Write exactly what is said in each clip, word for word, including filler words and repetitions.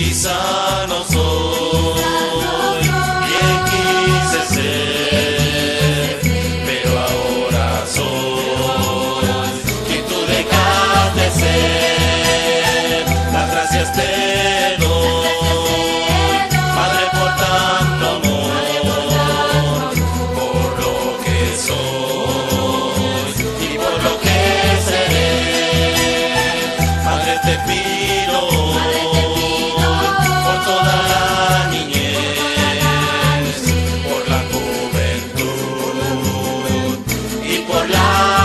quizá no soy quien quise ser, pero ahora soy quien tú dejaste ser. Las gracias te doy, Padre, por tanto amor, por lo que soy y por lo que seré. Padre, te pido por toda la niñez, por la juventud y por la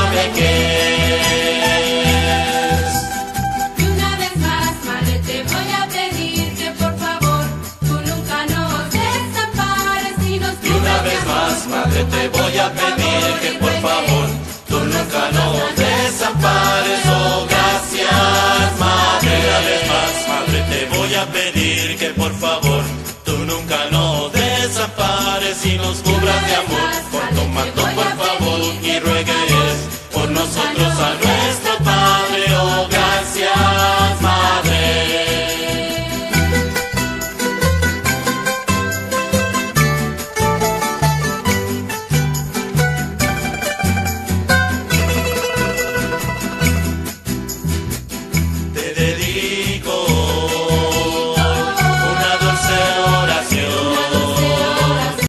vejez. Y una vez más, Madre, te voy a pedir que por favor tú nunca nos desampares y nos Y una vez más, Madre, te voy a pedir que por favor tú nunca nos desampares. Oh, gracias, Madre. Una vez más, Madre, te voy a pedir que por favor